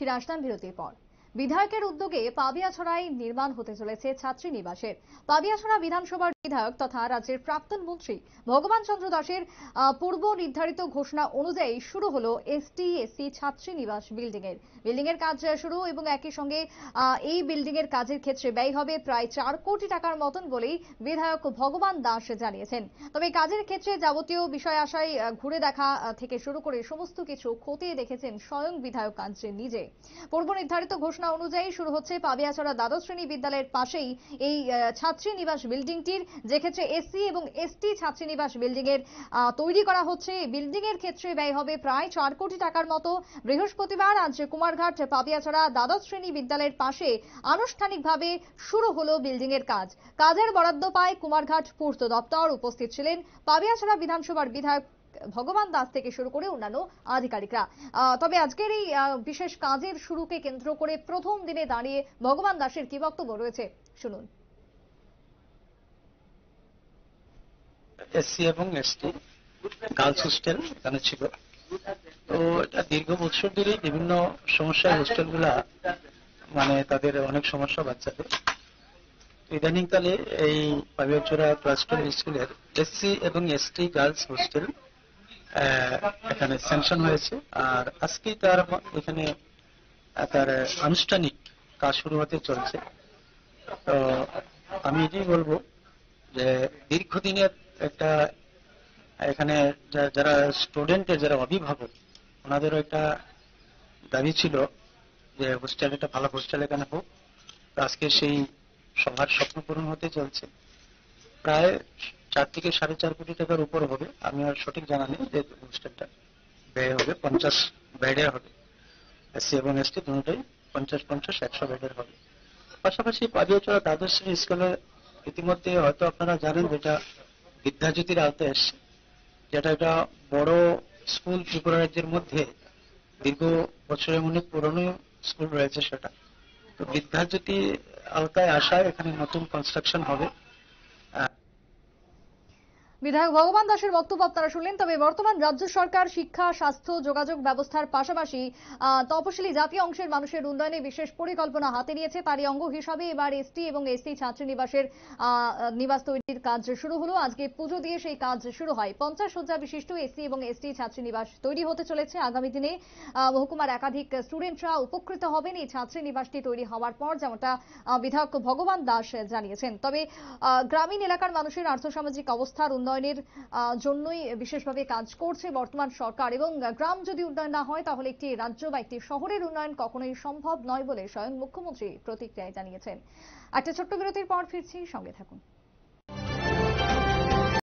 ফিরে আসলাম বিরতির পর। বিধায়কের উদ্যোগে পাবিয়াছড়ায় নির্মাণ হতে চলেছে ছাত্রী নিবাসের। পাবিয়াছড়া বিধানসভার বিধায়ক তথা রাজ্যের প্রাক্তন মন্ত্রী ভগবান চন্দ্র দাসের পূর্ব নির্ধারিত ঘোষণা অনুযায়ী শুরু হলো এসটি/এসসি ছাত্রী নিবাস বিল্ডিং এর কাজ শুরু এবং একই সঙ্গে এই বিল্ডিং এর কাজের ক্ষেত্রে ব্যয় হবে প্রায় 4 কোটি টাকার মতন বলেই বিধায়ক ভগবান দাস জানিয়েছেন। তবে কাজের ক্ষেত্রে যাবতীয় বিষয় আশায় ঘুরে দেখা থেকে শুরু করে সমস্ত কিছু খতিয়ে দেখেছেন স্বয়ং বিধায়ক কাঞ্চন নিজে। পূর্ব নির্ধারিত ঘোষণা অনুযায়ী শুরু হচ্ছে পাবিয়াছড়া দ্বাদশ শ্রেণী বিদ্যালয়ের পাশেই এই ছাত্রী নিবাস বিল্ডিংটির, যে ক্ষেত্রে এসসি এবং এসটি ছাত্রী নিবাস বিল্ডিং এর তৈরি করা হচ্ছে। বিল্ডিং এর ক্ষেত্রে ব্যয় হবে প্রায় 4 কোটি টাকার মতো। বৃহস্পতিবার আজ কুমারঘাট পাবিয়াছড়া দ্বাদশ শ্রেণী বিদ্যালয়ের পাশে আনুষ্ঠানিকভাবে শুরু হলো বিল্ডিং এর কাজ। কাজের বরাদ্দ পায় কুমারঘাট পূর্ত দপ্তর। উপস্থিত ছিলেন পাবিয়াছড়া বিধানসভার বিধায়ক ভগবান দাস থেকে শুরু করে অন্যান্য আধিকারিকরা। তবে আজকের এই বিশেষ কাজের শুরুকে কেন্দ্র করে প্রথম দিনে দাঁড়িয়ে ভগবান দাসের কি বক্তব্য রয়েছে শুনুন। এসসি এবং এসটি গার্লস হোস্টেল এখানে ছিল, তো এটা দীর্ঘ বছর ধরেই বিভিন্ন সমস্যায় হোস্টেলগুলা মানে তাদের অনেক সমস্যা বাচ্চাদের। ইদানিংকালে এই পাবিয়াছড়া ক্লাস 12 স্কুলের এসসি এবং এসটি গার্লস হোস্টেল এখানে স্যাংশন হয়েছে, আর আজকেই তার এখানে তার আনুষ্ঠানিক কাজ শুরু হতে চলছে। তো আমি এটাই বলবো যে দীর্ঘদিনের একটা এখানে যারা স্টুডেন্টের যারা অভিভাবক ওনাদেরও একটা দাবি ছিল যে হোস্টেল একটা ভালো হোস্টেল এখানে হোক। আজকে সেই সবার স্বপ্ন পূরণ হতে চলছে। প্রায় 4 থেকে 4.5 কোটি টাকার উপর হবে, আমি আর সঠিক জানা নেই যে হোস্টেলটা ব্যয় হবে 50 বেডের হবে। এসসি এবং এসটি দুটোই 50-50-100 বেডের হবে। পাশাপাশি পাবিয়াছড়া দ্বাদশ শ্রেণী স্কুলে ইতিমধ্যে হয়তো আপনারা জানেন যেটা বিদ্যাজ্যোতির আওতায় এসছে, যেটা একটা বড় স্কুল ত্রিপুরা রাজ্যের মধ্যে দীর্ঘ বছরের অনেক পুরনো স্কুল রয়েছে সেটা। তো বিদ্যাজ্যোতি আওতায় আসায় এখানে নতুন কনস্ট্রাকশন হবে। বিধায়ক ভগবান দাসের বক্তব্য আপনারা শুনলেন। তবে বর্তমান রাজ্য সরকার শিক্ষা, স্বাস্থ্য, যোগাযোগ ব্যবস্থার পাশাপাশি তপশিলি জাতি অংশের মানুষের উন্নয়নে বিশেষ পরিকল্পনা হাতে নিয়েছে। তারই অঙ্গ হিসাবে এবার এসটি এবং এসসি ছাত্রী নিবাসের নিবাস তৈরির কাজ শুরু হলো। আজকে পুজো দিয়ে সেই কাজ শুরু হয়। 50 শয্যা বিশিষ্ট এসসি এবং এসটি ছাত্রী নিবাস তৈরি হতে চলেছে। আগামী দিনে মহকুমার একাধিক স্টুডেন্টরা উপকৃত হবেন এই ছাত্রী নিবাসটি তৈরি হওয়ার পর, যেমনটা বিধায়ক ভগবান দাস জানিয়েছেন। তবে গ্রামীণ এলাকার মানুষের আর্থসামাজিক অবস্থার উন্নয়নের জন্যই বিশেষভাবে কাজ করছে বর্তমান সরকার, এবং গ্রাম যদি উন্নয়ন না হয় তাহলে একটি রাজ্য বা একটি শহরের উন্নয়ন কখনোই সম্ভব নয় বলে স্বয়ং মুখ্যমন্ত্রী প্রতিক্রিয়ায় জানিয়েছেন। একটা ছোট্ট বিরতির পর ফিরছি, সঙ্গে থাকুন।